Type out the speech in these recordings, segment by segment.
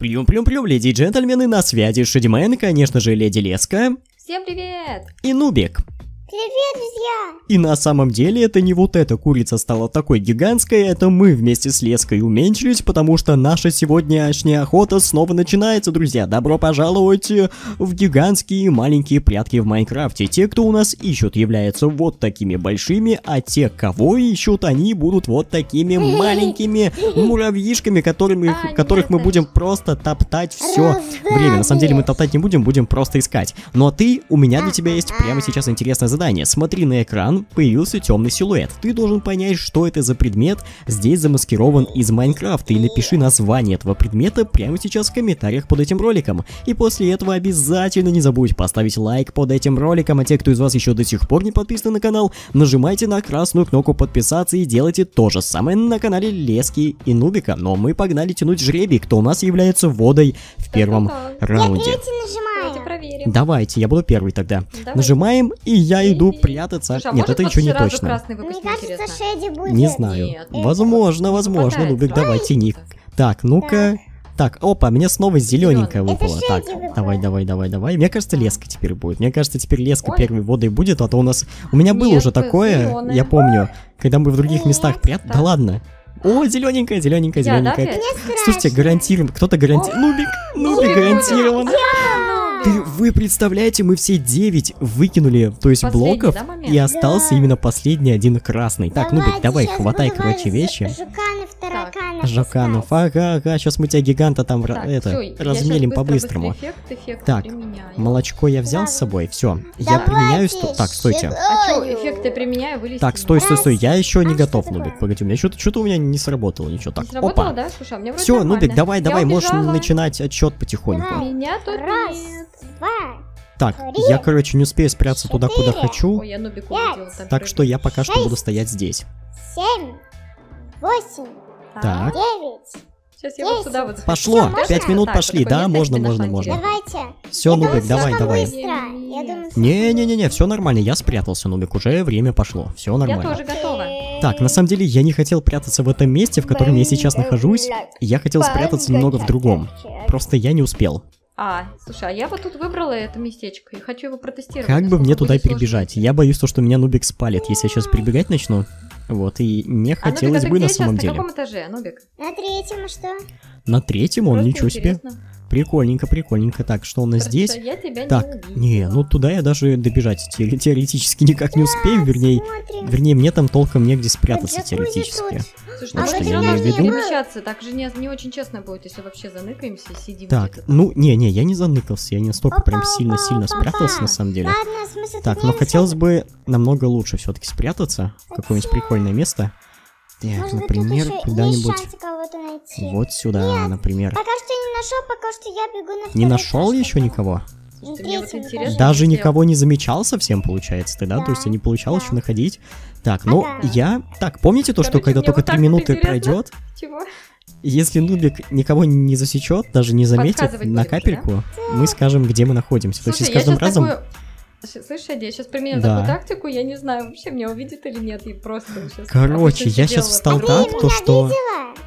Плюм-плюм-плюм, леди и джентльмены, на связи Шадимен, конечно же, леди Леска. Всем привет! И Нубик. Привет, друзья! И на самом деле это не вот эта курица стала такой гигантской, это мы вместе с Леской уменьшились, потому что наша сегодняшняя охота снова начинается, друзья. Добро пожаловать в гигантские маленькие прятки в Майнкрафте. Те, кто у нас ищут, являются вот такими большими, а те, кого ищут, они будут вот такими маленькими муравьишками, которых мы будем просто топтать все время. На самом деле мы топтать не будем, будем просто искать. Но ты, у меня для тебя есть прямо сейчас интересное задание. Смотри на экран, появился темный силуэт. Ты должен понять, что это за предмет здесь замаскирован из Майнкрафта. И напиши название этого предмета прямо сейчас в комментариях под этим роликом. И после этого обязательно не забудь поставить лайк под этим роликом. А те, кто из вас еще до сих пор не подписан на канал, нажимайте на красную кнопку подписаться и делайте то же самое на канале Лески и Нубика. Но мы погнали тянуть жребий, кто у нас является водой в первом раунде. Я третий нажимаю. Давайте проверим. Давайте, я буду первый тогда. Давай. Нажимаем, и я иду прятаться. Слушай, а Нет, может это вот еще не сразу точно. красный Мне выпустить, кажется, интересно? Шеди будет. Не знаю. Нет. Возможно, Попадается. Нубик, давай, тяни. Так, ну-ка. Так, опа, мне снова зелененькая выпала. Это Так, Шеди выпала. давай. Мне кажется, Леска теперь будет. Мне кажется, теперь Леска Ой. первой водой будет, а то у нас... У меня было Нет, уже такое, зелёная. я помню, когда мы в других Нет. местах прятали. Да Так. ладно. О, зелененькая. Я, да, опять? Слушайте, гарантированно, кто-то гарантированно... Нубик гарантированно. Вы представляете, мы все 9 выкинули, то есть Последний, блоков, да, момент? и остался Да. именно последний один красный. Так, Нубик, давай, хватай, короче, вещи. Жуканов, тараканов. Жаканов, ага, сейчас мы тебя гиганта там Так, всё, я размелим щас по-быстрому. быстро эффект Так, применяю. молочко я взял с собой, все. Я Давайте применяю... Так, стойте. А чё, эффекты применяю, вылезти Так, не стой, могу. я еще не А готов, что Нубик, такое? погоди, у меня что-то у меня не сработало, ничего. Так, Не сработало, опа. да? Слушай, а мне вроде Все, нормально. Нубик, давай, Я можешь убежала. начинать отсчет потихоньку. Давай. Меня тут Раз, нет. два, Так, Три, я, короче, не успею спрятаться туда, куда 4. хочу, Ой, я Нубику увидела там. так что я пока что буду стоять здесь. 7, 8, Так. 9. Сейчас я вот сюда вот. Пошло, Можно? 5 минут Так, пошли, такое да, место можно. я себе нашла Давайте. Все, Я Нубик, думаю, давай. слишком быстро. Нет. Я думаю, Не-не-не, все нормально, я спрятался, Нубик, уже время пошло, все Я нормально. тоже готова. Так, на самом деле я не хотел прятаться в этом месте, в котором я сейчас нахожусь, я хотел спрятаться немного в другом, просто я не успел. Слушай, а я вот тут выбрала это местечко и хочу его протестировать. Как бы насколько мне туда будет сложно перебежать? идти. Я боюсь, что меня Нубик спалит, если я сейчас прибегать начну. Вот, и не А, Нубик, хотелось а ты бы где на сейчас? самом На деле. каком этаже, Нубик? На третьем что? На третьем он, Просто ничего себе. интересно. Прикольненько. Так, что у нас Просто здесь? я тебя Так, не не, ну туда я даже добежать теоретически никак не успею, Смотрим. вернее, мне там толком негде спрятаться джакузи теоретически. Слушай, Вот ну что мы я всё равно имею в виду. перемещаться, так же не очень честно будет, если вообще заныкаемся и сидим. Так, где-то там. ну, не, я не заныкался, я не настолько прям Опа, сильно опа, спрятался опа. на самом деле. Ладно, смысл Так, тут но нет, хотелось бы намного лучше все-таки спрятаться в какое-нибудь прикольное место. Так, Может, тут например, еще есть куда-нибудь шансы кого-то найти. вот сюда, например. Пока что не нашел, пока что я бегу на Не второй нашел этаж. еще никого? Слушай, мне вот Третий интересно. Даже если- никого не замечал совсем, получается, ты, да? То Да, есть я не получал да. еще находить. Так, ну, Ага. я... Так, помните то, что Короче, когда мне только вот 3 так вот минуты интересно. пройдет, Чего? если Нубик никого не засечет, даже не заметит Подсказывать на будем, капельку, мы скажем, где мы находимся. То есть и Слушай, с каждым разом... Слышь, Эдди, я сейчас применю Да. такую тактику, я не знаю, вообще меня увидит или нет, и просто сейчас... Короче, я сейчас встал Ты так, меня то что... видела?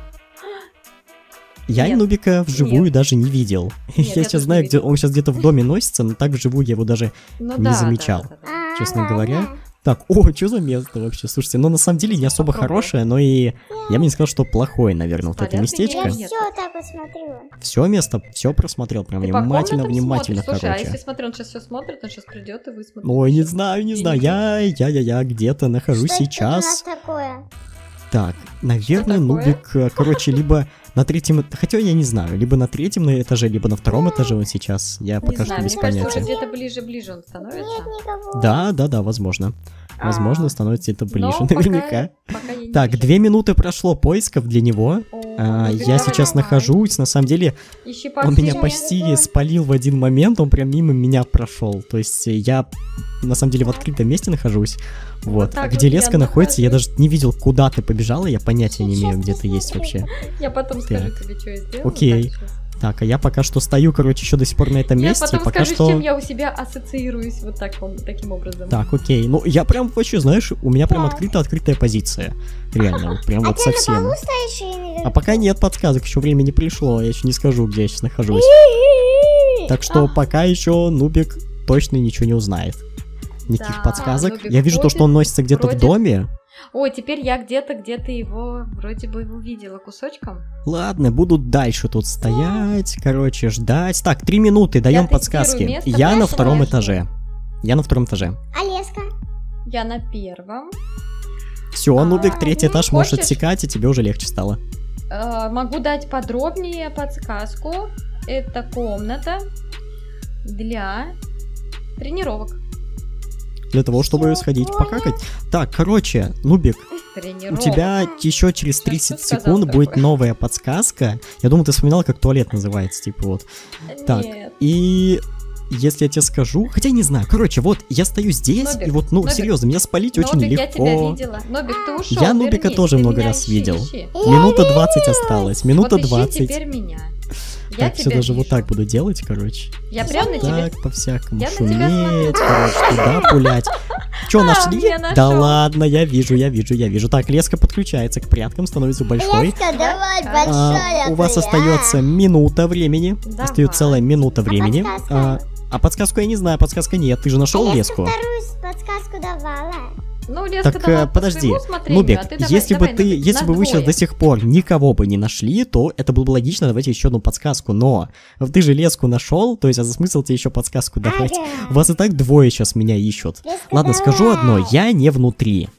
Я Нет. Нубика вживую даже не видел. Нет, Я я сейчас тоже знаю, не где видела. он сейчас где-то в доме носится, но так вживую я его даже... Ну не да, замечал. да. Честно ладно. говоря. Так, о, что за место вообще? Слушайте, ну на самом деле не особо Попробуй. хорошее, но и я бы не сказал, что плохое, наверное, вот это Понятно, местечко. Я Нет. все так вот смотрю. Все место, все просмотрел, прям Ты по внимательно, комнатам внимательно, смотришь? Слушай, а короче. если смотри, он сейчас все смотрит, он сейчас придет и высмотрит. Ой, не знаю, я где-то нахожусь Что это у нас сейчас. такое? Так, наверное, такое? Нубик, короче, либо на третьем, хотя я не знаю, либо на третьем этаже, либо на втором этаже он сейчас. Я Не пока что знаю, без мне кажется, уже понятия. где-то ближе он становится. Нет никого. Да, возможно. Возможно, становится это ближе, Но наверняка. Пока я не Так, вижу. 2 минуты прошло поисков для него. О, ну ты Я давай, сейчас давай. нахожусь, на самом деле, Ищи он меня по почти спалил в один момент, он прям мимо меня прошел. То есть я, на самом деле, в открытом месте нахожусь. Вот. так А где вот я Леска находится, я нахожусь. даже не видел, куда ты побежала, я понятия не имею, где ты есть вообще. Я потом скажу Так. тебе, что я сделала. Окей. Так, Так, а я пока что стою, короче, еще до сих пор на этом Я месте. потом Пока скажу, что... с чем я у себя ассоциируюсь вот таким образом. Так, окей. Ну, я прям вообще, знаешь, у меня прям открытая позиция. Реально, вот прям А вот ты на совсем. полу стоишь или наверху? А пока нет подсказок, еще время не пришло, я еще не скажу, где я сейчас нахожусь. Так что пока еще Нубик точно ничего не узнает. Никаких Да, подсказок. Нубик Я вижу то, что он носится где-то в вроде- доме. Ой, теперь я где-то его вроде бы увидела кусочком. Ладно, буду дальше тут стоять, короче, ждать. Так, 3 минуты, даем тестирую подсказки. место, Я на дальше втором дальше. этаже. Я на втором этаже. А леска? Я на первом. Все, Нубик, А, третий этаж можешь хочешь? отсекать, и тебе уже легче стало. Могу дать подробнее подсказку. Это комната для тренировок. Для того, чтобы сходить покакать. Так, короче, Нубик, у Тренировок. тебя еще через Сейчас 30 что сказал секунд будет такое? новая подсказка. Я думал, ты вспоминал, как туалет называется, типа вот. Так, Нет. и если я тебе скажу, хотя не знаю, короче, вот я стою здесь, Нубик, и вот, ну, Нубик, серьезно, меня спалить очень Нобик, я тебя легко. видела. Нобик, ты ушел. Я Нубика тоже ты много меня раз ищи, видел. ищи. Минута 20 осталось, минута Вот ищи 20. теперь меня. Я Так, все тебя даже вот вижу. так буду делать, короче. Я прям на тебя. Так, по-всякому Я на тебя шуметь, короче, туда пулять. Че, нашли? я Да нашел. ладно, я вижу. Так, леска подключается к пряткам, становится большой. Леска, давай, А, большая. У вас твоя. остается минута времени. Давай. Остается целая минута времени. подсказка? А подсказку я не знаю, подсказка нет. Ты же нашел А я леску? вторую подсказку давала. Ну, Леска Так, дала по подожди, своему усмотрению, Нубик, а ты давай, если давай, бы ты, Нубик, если нас бы вы сейчас двое. до сих пор никого бы не нашли, то это было бы логично, давайте еще одну подсказку, но ты же леску нашел, то есть, а за смысл тебе еще подсказку давать? Ага. Вас и так двое сейчас меня ищут. Леска, Ладно, давай. скажу одно, я не внутри.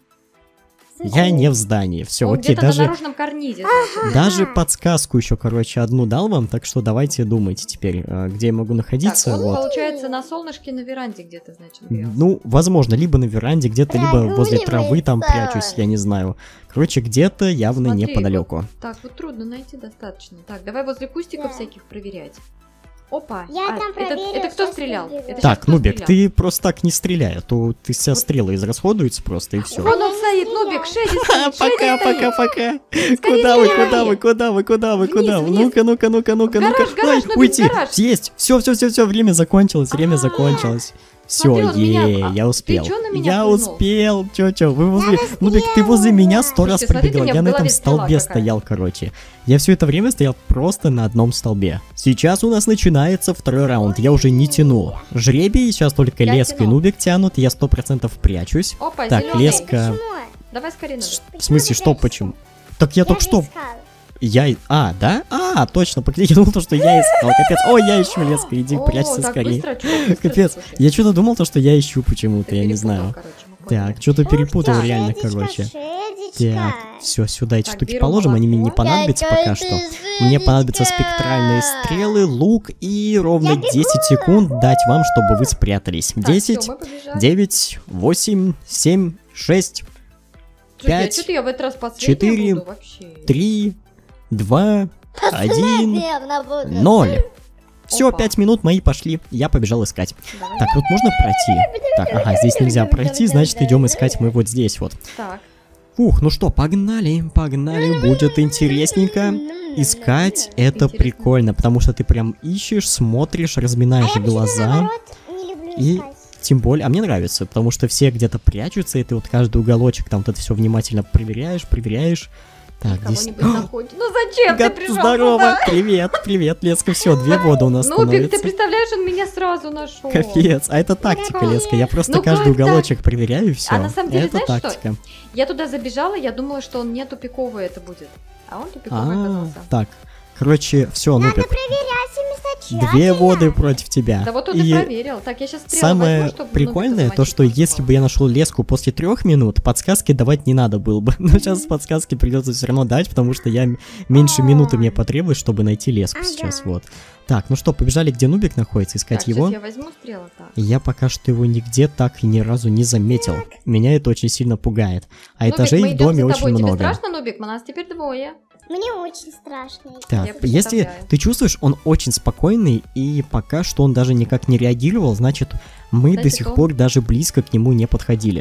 Я не в здании. Все, Он окей, где-то на даже, наружном карнизе. значит. даже подсказку еще, короче, одну дал вам, так что давайте думайте теперь, где я могу Так, находиться. он, Вот. получается, на солнышке на веранде где-то, значит, грелся. Ну, возможно, либо на веранде, где-то, либо возле травы там Прогуливается. прячусь, я не знаю. Короче, где-то явно Смотри, неподалеку. Так, вот трудно найти достаточно. Так, давай возле кустиков Да. всяких проверять. Опа, Я там проверю, это кто щас стрелял? уберу. Это Так, щас кто Нубик, стрелял? ты просто так не стреляй, а то ты вся стрелы израсходуются просто и все. Вон он стоит, Нубик, Шеди стоит, Пока, Шеди пока, стоит. пока. Куда вы, куда вы, куда вы, куда вы, куда вы? Вниз, Ну-ка, ну-ка, ну-ка, ну-ка, ну-ка. В гараж, Нубик, Уйти. в гараж. Есть. Все, время закончилось, время А, закончилось. Все, смотри, он меня- я успел. ты чё на меня Я плюнул? успел. Чё, вы возле... Нубик, ты возле меня 100 раз Слушайте, смотрите, пробегал. у меня Я в на этом голове стрела столбе какая. стоял, короче. Я все это время стоял просто на одном столбе. Сейчас у нас начинается второй раунд. Я уже не тяну. Жребий, сейчас только Я Леска и тяну. Нубик тянут. Я 100% прячусь. Опа, Так, зелёный. Леска... Почему? Давай скорее, Нубик. В смысле, что, почему? Так я только же что... искала. А, да? А, точно, я думал, то, что я искал, капец. Ой, я ищу леска, иди, О, прячься так скорее. быстро, чувак, быстро, Капец, слушай. я что-то думал, то, что я ищу почему-то, Ты я не перепутал, знаю. короче, мы поняли. Так, что-то перепутал так. реально, Шедечка, короче. Шедечка. Так, все, сюда эти Так, штуки беру положим, они мне не молоко. понадобятся пока что. Мне понадобятся спектральные стрелы, лук и ровно Я бегу. 10 секунд дать вам, чтобы вы спрятались. Так, 10, всё, мы побежали. 9, 8, 7, 6, Слушай, а 5, что-то я в этот раз последняя 4, буду вообще. 3, 2, 1, Наверно, буду. 0. Все, Опа. 5 минут мои пошли. Я побежал искать. Давай. Так, тут можно пройти? Так, ага, здесь нельзя пройти, значит идем искать мы вот здесь вот. Так, Фух, ну что, погнали, будет интересненько. Искать это Интересно. прикольно, потому что ты прям ищешь, смотришь, разминаешь А я почему-то, глаза. наоборот, не люблю И искать. тем более, а мне нравится, потому что все где-то прячутся, и ты вот каждый уголочек там вот это все внимательно проверяешь. Так, здесь... кого-нибудь находит. Ну зачем ты пришел Здорово! сюда? Привет, Леска, все, 2 воды у нас Нубик, ты становится. представляешь, он меня сразу нашел. Капец, а это тактика, Леска, я просто Ну каждый как так? уголочек проверяю и все. А на самом деле, это знаешь что? тактика. Я туда забежала, я думала, что он не тупиковый это будет. А он тупиковый оказался. Так, короче, все, Надо Нубик, проверять места 2 тщательно. воды против тебя. Да вот он и И проверил. Так, я сейчас стрелы самое возьму, чтобы прикольное Нубика то, что замочить если бы я нашел леску после 3 минут, подсказки давать не надо было бы. Но сейчас подсказки придется все равно дать, потому что я меньше минуты мне потребует, чтобы найти леску Ага. сейчас, вот. Так, ну что, побежали, где Нубик находится, искать Так, его. сейчас я возьму стрелы, так. Я пока что его нигде так и ни разу не заметил. Меня это очень сильно пугает. А Нубик, этажей мы в идем доме за очень тобой. Тебе много. страшно, Нубик? Нас теперь 2. Мне очень страшно. Так, Я если представляю. ты чувствуешь, он очень спокойный, и пока что он даже никак не реагировал, значит, мы до Значит, сих он- пор даже близко к нему не подходили.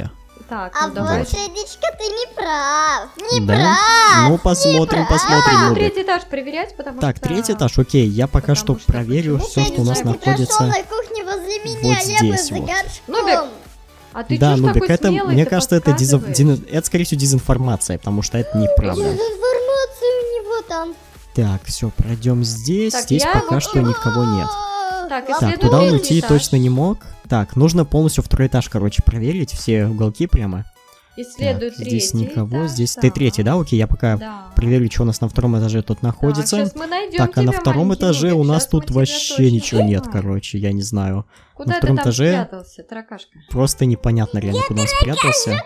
Так, А ну давай. вот, Шедечка, ты не прав. Не Да? прав. Ну, посмотрим, Давай посмотрим, Нубик. третий этаж проверять, потому Так, что... третий этаж, окей, я пока что Потому что проверю почему все, что у нас Шедечка, ты прошел находится. на кухне возле меня, вот я бы здесь за вот. горшком. Нубик, а ты Да, чё ж Нубик, такой это, смелый, мне ты кажется, это, подсказываешь? это, скорее всего, дезинформация, потому что это неправда. Информация у него там. Так, все, пройдем здесь. Так, Здесь я пока его- что никого нет. Так, Так, исследуй туда он третий уйти этаж. точно не мог. Так, нужно полностью второй этаж, короче, проверить все уголки прямо. Исследуй Так, третий здесь никого, этаж, здесь ты так. третий, да? Окей, я пока Да. проверю, что у нас на втором этаже тут находится. Так, щас мы найдем Так, а на тебя, втором маленький этаже Нубик, у нас щас мы тут тебя вообще точно ничего нет, узнаем. короче, я не знаю. Куда на ты втором там этаже спрятался, таракашка? просто непонятно реально, куда он спрятался.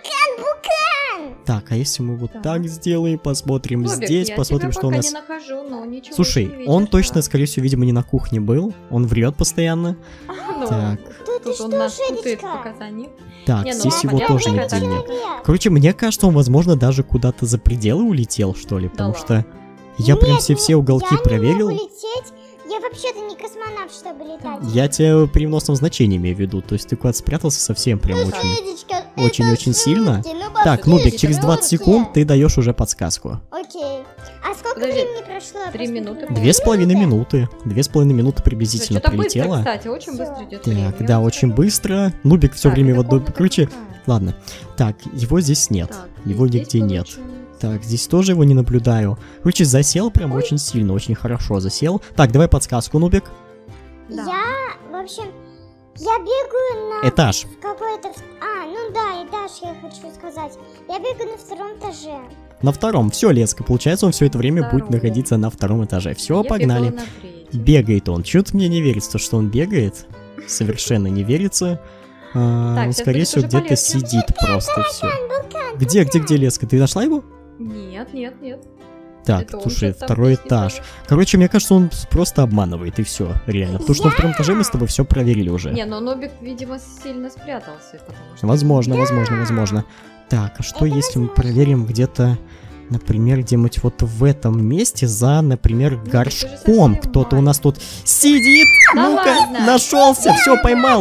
Так, а если мы вот Так. так сделаем, посмотрим Нубик, здесь, я посмотрим, тебя что у пока нас... не нахожу, но ничего Слушай, не он видишь, точно, да. скорее всего, видимо, не на кухне был. Он врет постоянно. Ну, Так. Тут Тут ты он что, нас путает Шедечка? показания. Так, Не, ну здесь его понятно, тоже что нигде это нет. Человек. Короче, мне кажется, он, возможно, даже куда-то за пределы улетел, что ли, потому что ладно. я прям Нет, все уголки я проверил. не могу лететь. Я вообще-то не космонавт, чтобы летать. Я тебя переносном значении имею в виду, то есть ты куда-то спрятался совсем прям очень. Шедечка, очень-очень это сильно. шутки, ну, Так, пошли, Нубик, через 20 шутки. секунд ты даешь уже подсказку. Окей. А сколько Подожди, времени прошло? Я 3 просто минуты не понимаю. 2,5 минуты. 2,5 минуты приблизительно Что-то быстро, прилетело. кстати, очень быстро идет Так, да, очень быстро. Нубик все время в одной... Короче, ладно. Так, его здесь нет. Его нигде нет. Так, здесь тоже его не наблюдаю. Короче, засел прям очень сильно, очень хорошо засел. Так, давай подсказку, Нубик. Да. Я, в общем, я бегаю на Этаж. какой-то... А, ну да, этаж я хочу сказать. Я бегаю на втором этаже. На втором. Все, Леска, получается, он все это время будет Втором. находиться на втором этаже. Все, Я погнали. бегала на третьем. Бегает он. Чё-то мне не верится, что он бегает. Совершенно не верится. Так, Он, сейчас скорее будет всего, уже где-то полегче. сидит просто все. Где, Леска? Ты нашла его? Нет, нет, нет. Так, Это он слушай, что-то там второй здесь не этаж. знаю. Короче, мне кажется, он просто обманывает, и все, реально. Потому что на втором этаже мы с тобой все проверили уже. Не, но Нубик, видимо, сильно спрятался, потому что... Возможно. Так, а что если мы проверим где-то, например, где-нибудь вот в этом месте за, например, ты же горшком? совсем Кто-то у нас тут сидит. Да Ну-ка, ладно? нашелся. Все,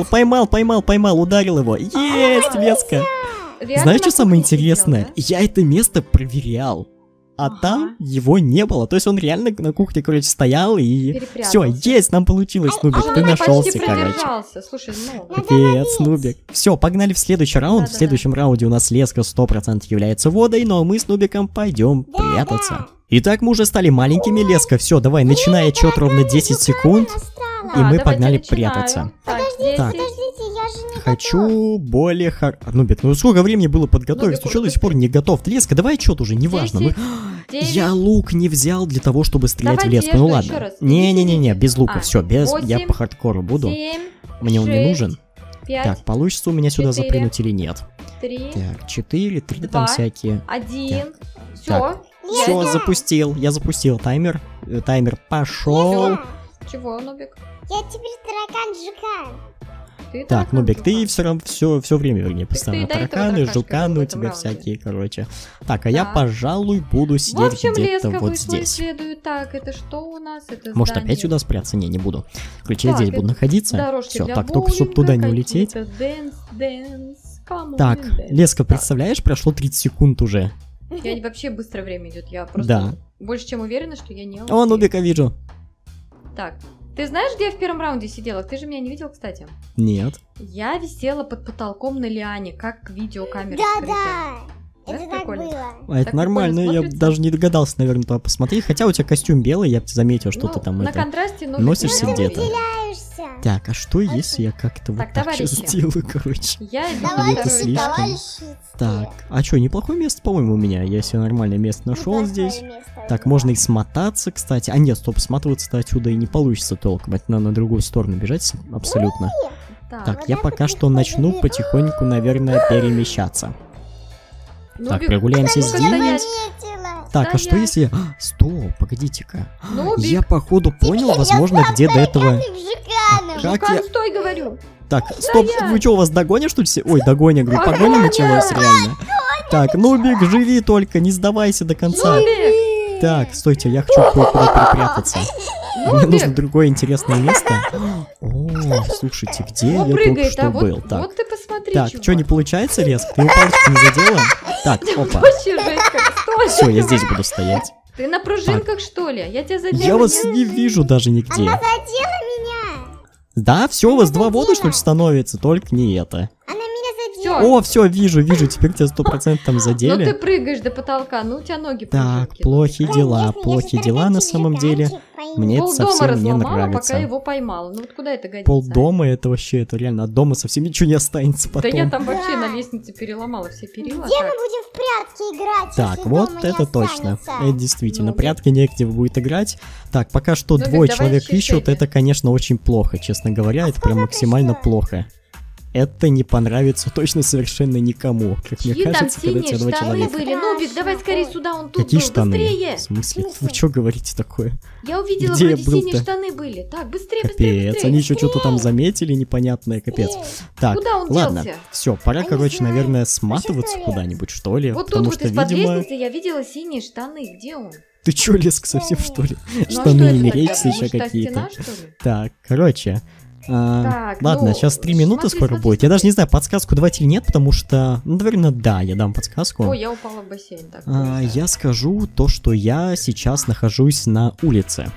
поймал, ударил его. Есть, Леска. Реально Знаешь, на что самое кухне сидел, интересное? да? Я это место проверял. А Ага. там его не было. То есть он реально на кухне, короче, стоял и... Все, Перепрятался. есть, нам получилось, Нубик, Он ты почти нашелся, короче. продержался. Слушай, ну... Капец, Нубик. Все, погнали в следующий раунд. В Да-да-да. следующем раунде у нас Леска 100% является водой, но мы с Нубиком пойдем прятаться. Итак, мы уже стали маленькими, Леска. Все, давай, начинай отчет ровно 10 секунд. И мы давайте погнали начинаю. прятаться. Так, Так. 10. Подождите, я же не готов. Хочу более Нубик, ну сколько времени было подготовиться? Нубик, Что до сих пор не готов? Леска, давай отчет уже, неважно. 10, 9. Я лук не взял для того, чтобы стрелять Давайте в Леску. я Ну жду ладно. еще раз. Не-не-не, без лука, А, все, без. Я 8, по хардкору буду. 7, Мне он не 6, нужен. 5, Так, получится у меня сюда 4, запрыгнуть или нет? 3, Так, 4, 3 там 2, всякие. 1. Все. Так. Все, я запустил таймер. Таймер пошел. Чего, Нубик? Я теперь таракан-жукан. Ты Так, таракан, Нубик, ты жукан. все время, вернее, ты постоянно и до этого тараканы, таракашка жуканы был у в этом тебя раунде. всякие, короче. Так, а я, Так. пожалуй, буду В сидеть общем, где-то Леска вот вышла, здесь. исследует. Так, это что у нас? Это Может, здание. опять сюда спрятаться? Не буду. Короче, я Так, здесь буду это находиться. Дорожки Все, для так, только чтобы туда не боулинга улететь. какие-то. Dance, come on, Так, dance. Леска, представляешь, прошло 30 секунд уже. Я вообще быстро время идет. Я просто Да. больше чем уверена, что я не О, успею. Нубика вижу. Так, ты знаешь, где я в первом раунде сидела? Ты же меня не видел, кстати. Нет. Я висела под потолком на лиане, как видеокамера скрытая. Да-да. Да, Это так прикольно. было. А это Так нормально, прикольно я смотрится. даже не догадался, наверное, туда посмотреть. Хотя у тебя костюм белый, я бы заметил, что Ну, ты там на это... контрасте, но носишься я где-то. увидела. Выделяешься. Так, а что если я как-то вот Так, так сейчас товарищи. сделаю, короче? Я иду на Давай, это второй слишком. этаж. товарищи. Так, а что, неплохое место, по-моему, у меня. Я себе нормальное место нашел здесь. Так, можно и смотаться, кстати. А нет, стоп, сматываться-то отсюда и не получится толком. Это надо на другую сторону бежать абсолютно. Так, я пока что начну потихоньку, наверное, перемещаться. Так, Нубик, прогуляемся ну-ка здесь. стоять. Так, а что Стоять. если... Стоп, погодите-ка. Нубик, Я, походу, понял, возможно, где до этого... Жуканом. Как Жукан, я... стой, говорю. Так, стоп, Стоять. вы что, у вас догоня, что ли? Ой, догоня, говорю, погоня началась реально. Так, Нубик, живи только, не сдавайся до конца. Нубик, Так, стойте, я хочу кое-куда перепрятаться. Мне нужно Нубик. другое интересное место. О, слушайте, где О, я только прыгает, что а вот, был? Так, вот ты посмотри, смотри, Так, чувак. что, не получается резко? Ты ему палочку не задела? Так, опа. Вообще жесть как. Стой. Все, я здесь буду стоять. Ты на пружинках, что ли? Я тебя задела. Я вас нет? не вижу даже нигде. Она задела меня. Да, все, у вас два задела. вода, что ли, становится? Только не это. Она меня Всё. задела. О, все, вижу, теперь тебя 100% там Ну ты задели. прыгаешь до потолка, ну у тебя ноги Так, пружинки. плохие дела, Конечно, я плохие же дела на стаканчик, самом деле. стаканчик пойму. Мне это Полдома совсем не разломала, пока нравится. его поймала. Ну вот куда это годится? Полдома это вообще, это реально, от дома совсем ничего не останется Да я потом. там вообще Да. на лестнице переломала все перила. Где мы так. будем в прятки играть, Так, если вот дома не это точно. останется? Это действительно, Ну, прятки негде будет играть. Так, пока что Ну, двое давай человек ищи ищут, Шеди. это, конечно, очень плохо, честно говоря, это прям сколько максимально пришло? плохо. Это не понравится точно совершенно никому, как мне Чьи там кажется, когда синие тебя два штаны человека. были? Нубик, давай скорее сюда, он тут Какие был, штаны? быстрее. В смысле? В Вы смысле? что говорите такое? Я увидела, Где я вроде синие был-то? штаны были. Так, быстрее, быстрее, Капец, быстрее. они еще что-то там заметили непонятное, капец. Так, Куда он ладно, делся? все, пора, Я не короче, знаю. наверное, А сматываться что куда-нибудь, что ли, Вот тут потому вот что, из-под видимо... лестницы я видела синие штаны. Где он? Ты чё, Леск, совсем что ли? Ну, а что Штаны это не такое? мерещатся еще Может, та какие-то. стена, что ли? Так, короче. Так, Ладно, ну, сейчас 3 минуты смотри, скоро смотри, будет. Я даже смотри. не знаю, подсказку давать или нет, потому что, ну, наверное, да, я дам подсказку. Ой, я упала в бассейн. Так, поздно. Я скажу то, что я сейчас нахожусь на улице.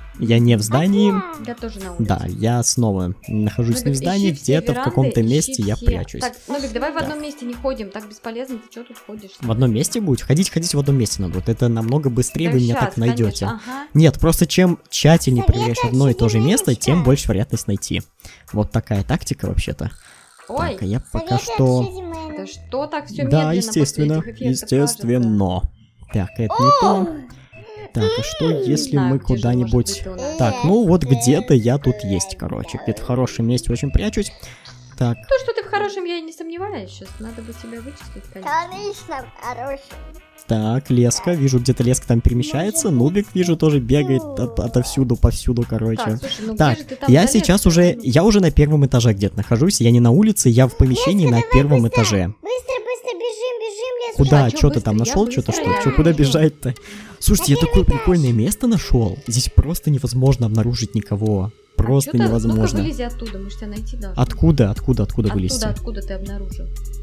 Я не в здании. Я тоже на улице. Да, я снова нахожусь не в Нубик, здании, ищи все где-то в веранды, каком-то ищи месте я все. прячусь. Так, Нубик, давай в Так. одном месте не ходим, так бесполезно, ты что тут ходишь? В одном месте будет? Ходить в одном месте надо. Вот это намного быстрее Да вы меня щас, так найдете. конечно, ага. Нет, просто чем тщательнее Совет проверяешь одно и то же место, Очевидничка. тем больше вероятность найти. Вот такая тактика вообще-то. Ой, Так, а я пока Советы что... Общедимена. да что так все Да, медленно естественно, после этих эффектов, кажется? естественно. Так, это не то. Так, а что Не если знаю, мы где же может куда-нибудь... быть у нас. Так, ну вот где-то я тут есть, короче. Где-то в хорошем месте очень прячусь. Так, То, что ты в хорошем, я и не сомневаюсь. Сейчас надо бы тебя вычислить, конечно. Конечно, хороший. так, Леска. Вижу, где-то Леска там перемещается. Нубик, вижу, тоже бегает отовсюду, повсюду, короче. Так, слушай, ну Так, где же ты там я залез-то? сейчас уже... Я уже на первом этаже где-то нахожусь. Я не на улице, я в помещении на первом этаже. Быстро, бежим, лес. Куда? а чё Что ты там быстро? нашел? Я Что-то быстро, что? я Чё, куда вижу. бежать-то? Слушайте, я такое прикольное место нашел. Здесь просто невозможно обнаружить никого. Просто Чё ты- Ну-ка, невозможно. вылези оттуда, мы ж тебя найти должны. Откуда вылезти? Откуда ты обнаружил?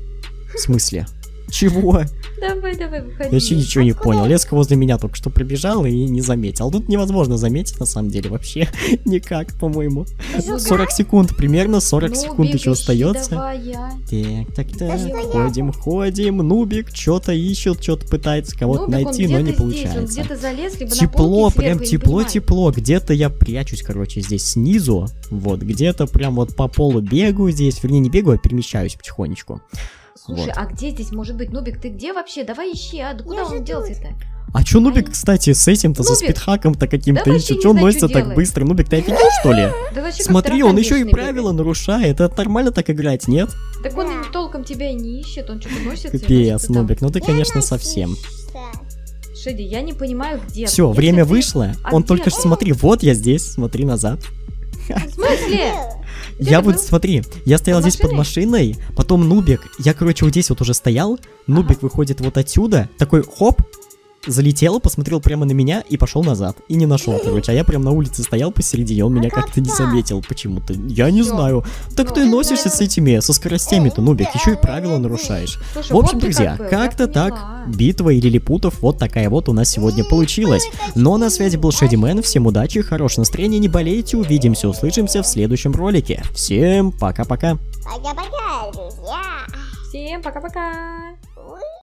В смысле? Чего? Давай, выходи. Я вообще ничего не Откуда? понял. Леска возле меня только что пробежала и не заметил. Тут невозможно заметить, на самом деле, вообще никак, по-моему. Нубик, 40 секунд, примерно 40 Нубик, секунд еще ищи остается. давай, я. Так, Да что я? ходим. Нубик что-то ищет, что-то пытается кого-то Нубик, он найти, но не где-то здесь, он получается. где-то залез, либо на Тепло, полке прям сверху, я не понимаю. тепло. Где-то я прячусь, короче, здесь снизу. Вот, где-то прям вот по полу бегаю здесь. Вернее, не бегаю, а перемещаюсь потихонечку. Слушай, Вот. а где здесь может быть? Нубик, ты где вообще? Давай ищи, а? Да куда Я же он тут. делся-то? А чё Нубик, кстати, с этим-то, со Нубик, спидхаком-то каким-то да вообще ищет? не Чё он знаю, носится чё так делает. быстро? Нубик, ты офигел, что ли? Да вообще как Смотри, таракан он еще и бешеный правила бегает. нарушает. Это нормально так играть, нет? Так он Да. толком тебя и не ищет, он что-то носится. и Капец, носится там. Нубик, ну ты, конечно, Носишься. совсем. Шеди, я не понимаю, где. Все, Если время ты- вышло. А Он где только ты? что, смотри, вот я здесь, смотри назад. В смысле? Где Я ты вот, был? смотри, я стоял Под здесь под машиной, потом Нубик, я, короче, вот здесь вот уже стоял, Нубик выходит вот отсюда, такой хоп, залетел, посмотрел прямо на меня и пошел назад. И не нашел, короче. А я прям на улице стоял посередине, он меня как как-то не так? заметил почему-то. Я не Всё. знаю. Так Ну, ты это- носишься с этими, со скоростями-то, Нубик, еще и правила нарушаешь. Слушай, В общем, вот ты друзья, как был, как-то я так, поняла. битва или лилипутов вот такая вот у нас сегодня получилась. Но на связи был Шэдимен, всем удачи, хорошего настроения, не болейте, увидимся, услышимся в следующем ролике. Всем пока-пока. Пока-пока, друзья. Всем пока-пока.